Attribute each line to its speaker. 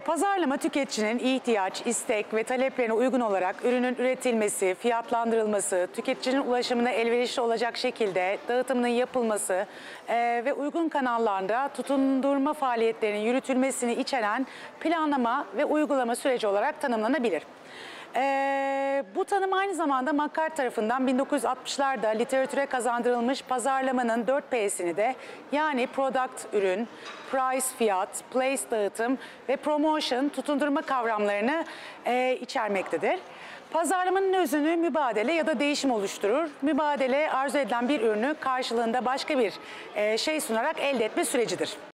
Speaker 1: Pazarlama tüketicinin ihtiyaç, istek ve taleplerine uygun olarak ürünün üretilmesi, fiyatlandırılması, tüketicinin ulaşımına elverişli olacak şekilde dağıtımının yapılması ve uygun kanallarda tutundurma faaliyetlerinin yürütülmesini içeren planlama ve uygulama süreci olarak tanımlanabilir. Bu tanım aynı zamanda McCart tarafından 1960'larda literatüre kazandırılmış pazarlamanın 4P'sini de, yani product ürün, price fiyat, place dağıtım ve promotion tutundurma kavramlarını içermektedir. Pazarlamanın özünü mübadele ya da değişim oluşturur. Mübadele arzu edilen bir ürünü karşılığında başka bir şey sunarak elde etme sürecidir.